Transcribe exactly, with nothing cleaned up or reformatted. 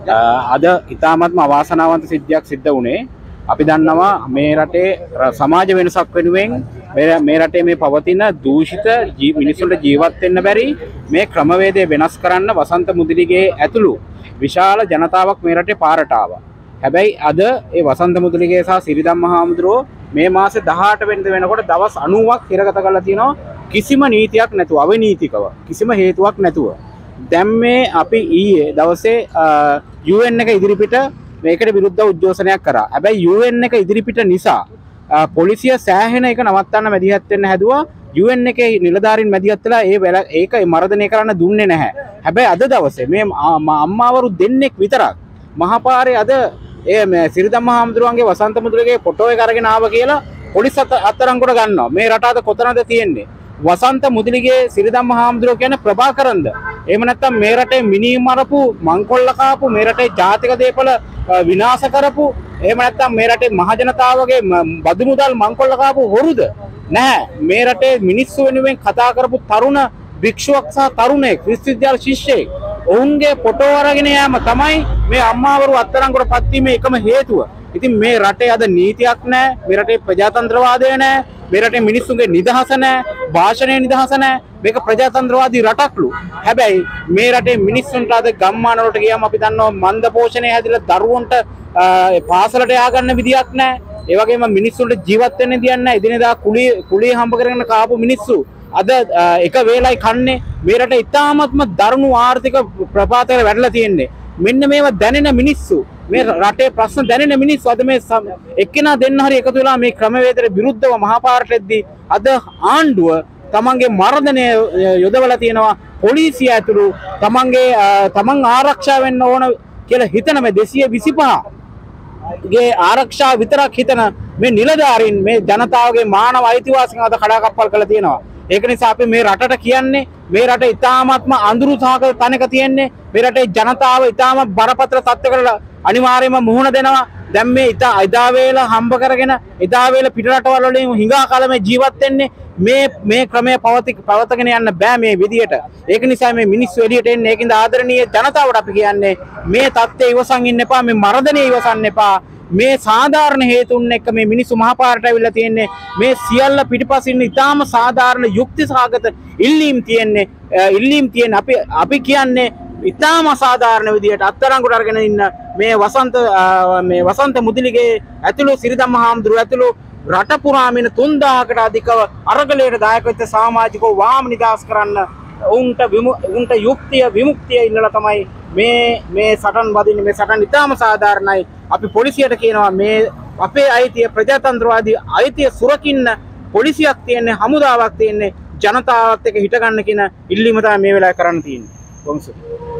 අද ඉතාමත්ම අවාසනාවන්ත සිද්ධියක් සිද්ධ වුණේ. අපි දන්නවා මේ රටේ සමාජ වෙනසක් වෙනුවෙන් මේ රටේ මේ පවතින දූෂිත මිනිසුන්ට ජීවත් වෙන්න බැරි මේ ක්‍රමවේදය වෙනස් කරන්න වසන්ත මුදලිගේ ඇතුළු විශාල ජනතාවක් මේ රටේ පාරට ආවා. හැබැයි අද ඒ වසන්ත මුදලිගේ සහ සිරිදම්ම හාමුදුරුවෝ මේ මාසේ දහඅට වෙනිදා වෙනකොට දවස් අනූවක් හිරගත කරලා තියෙනවා කිසිම නීතියක් නැතුව, අවිනීතිකව කිසිම හේතුවක් නැතුව. දැන් මේ අපි ඊයේ දවසේ යූ එන් එක ඉදිරිපිට මේකට විරුද්ධව උද්ඝෝෂණයක් කරා. හැබැයි යූ එන් එක ඉදිරිපිට නිසා පොලිසිය සෑහෙන එක නවත්තන්න මැදිහත් වෙන්න හැදුවා. යූ එන් එකේ නිලධාරීන් මැදිහත් වෙලා ඒ ඒක මර්ධනය කරන්න දුන්නේ නැහැ. හැබැයි අද දවසේ මේ අම්මාවරු දෙන්නෙක් විතරක් මහපාරේ අද ඒ සිරිදම්ම හාමුදුරුවන්ගේ වසන්ත මුදලිගේ ෆොටෝ එක අරගෙන ආව කියලා පොලිස් අත්අඩංගුවට ගන්නවා. මේ රට අද කොතනද තියෙන්නේ? වසන්ත මුදලිගේ සිරිදම්ම හාමුදුරුවෝ කියන්නේ ප්‍රභාකරන්ද? එහෙම නැත්නම් මේ රටේ මිනී මරපු, මංකොල්ල කාපු, මේ රටේ ජාතික දේපල විනාශ කරපු, එහෙම නැත්නම් මේ රටේ මහ ජනතාවගේ බදු මුදල් මංකොල්ල කාපු හොරුද? නැහැ. මේ රටේ මිනිස්සු වෙනුවෙන් කතා කරපු තරුණ භික්ෂුවක් සහ තරුණයෙක්, විශ්වවිද්‍යාල ශිෂ්‍යයෙක්, ඔවුන්ගේ ෆොටෝ අරගෙන යෑම තමයි මේ අම්මාවරු අත්අඩංගුවට පත් වීමේ එකම හේතුව. ඉතින් මේ රටේ අද නීතියක් නැහැ, මේ රටේ ප්‍රජාතන්ත්‍රවාදය නැහැ, මේ රටේ මිනිස්සුන්ගේ නිදහස නැහැ, භාෂණයේ නිදහස නැහැ. මේක ප්‍රජාතන්ත්‍රවාදී රටක්ලු. හැබැයි මේ රටේ මිනිස්සුන්ට අද ගම්මාන වලට ගියාම අපි දන්නවා මන්ද පෝෂණය හැදිලා දරුවන්ට පාසලට ය아가න්න විදියක් නැහැ. ඒ වගේම මිනිස්සුන්ට ජීවත් වෙන්න දෙයක් නැහැ. එදිනෙදා කුලිය කුලිය හම්බ කරගෙන කාපු මිනිස්සු අද එක වේලයි කන්නේ. මේ රටේ ඉතාමත්ම දරුණු ආර්ථික ප්‍රපාතයකට වැටලා තියෙන්නේ. මෙන්න මේවා දැනෙන මිනිස්සු, මේ රටේ ප්‍රශ්න දැනෙන මිනිස්සු අද මේ එක්කෙනා දෙන්න හරි එකතු වෙලා මේ ක්‍රමවේදයට විරුද්ධව මහපාරට එද්දී අද ආණ්ඩුව තමන්ගේ මර්ධනය යොදවලා තියෙනවා. පොලිසිය ඇතුළු තමන්ගේ තමන් ආරක්ෂා වෙන්න ඕන කියලා හිතන මේ දෙසිය විසිපහ ගේ ආරක්ෂාව විතරක් හිතන මේ නිලධාරීන් මේ ජනතාවගේ මානව අයිතිවාසිකම් අද කඩාකප්පල් කරලා තියෙනවා. ඒක නිසා අපි මේ රටට කියන්නේ මේ රට ඉතාමත්ම අඳුරු සහගත තැනක තියෙන්නේ. මේ රටේ ජනතාව ඉතාම බරපතල තත්ත්වයකට අනිවාර්යයෙන්ම මුහුණ දෙනවා. දැන් මේ ඉතා එදා වේල හම්බ කරගෙන එදා වේල පිට රටවල් වලින් හිඟා කාලේ ජීවත් වෙන්නේ. මේ මේ ක්‍රමය පවති පවතගෙන යන්න බෑ මේ විදියට. ඒක නිසා මේ මිනිස්සු එළියට එන්නේ. ඒකින්ද ආදරණීය ජනතාවට අපි කියන්නේ මේ தත්ත්වය ඉවසන් ඉන්න එපා, මේ මර්ධනය ඉවසන්න එපා. මේ සාධාරණ හේතුන් එක්ක මේ මිනිස්සු මහපාරට ඇවිල්ලා තියෙන්නේ. මේ සියල්ල පිටිපසින් ඉතාම සාධාරණ යුක්ති සහගත ඉල්ලීම් තියෙන්නේ. ඉල්ලීම් තියෙන අපි අපි කියන්නේ ඉතාම අසාධාරණ විදියට අත්අඩංගුවට අරගෙන ඉන්න මේ වසන්ත මේ වසන්ත මුදලිගේ ඇතුළු සිරිදම්ම හාමුදුරුවෝ ඇතුළු රට පුරාම ඉන්න තුන්දාහකට අධිකව අරගලයට දායක වෙච්ච සමාජිකව වාම නිදාස් කරන්න උන්ට උන්ට යුක්තිය විමුක්තිය ඉල්ලලා තමයි මේ මේ සටන් වදින්නේ. මේ සටන් ඉතාම සාධාරණයි. අපි පොලිසියට කියනවා මේ අපේ අයිතිය, ප්‍රජාතන්ත්‍රවාදී අයිතිය සුරකින්න පොලිසියක් තියෙන්නේ, හමුදාවක් තියෙන්නේ, ජනතාවත් එක්ක හිට ගන්න කියන ඉල්ලීම තමයි මේ වෙලාවේ කරන්න තියෙන්නේ. කොහොමද?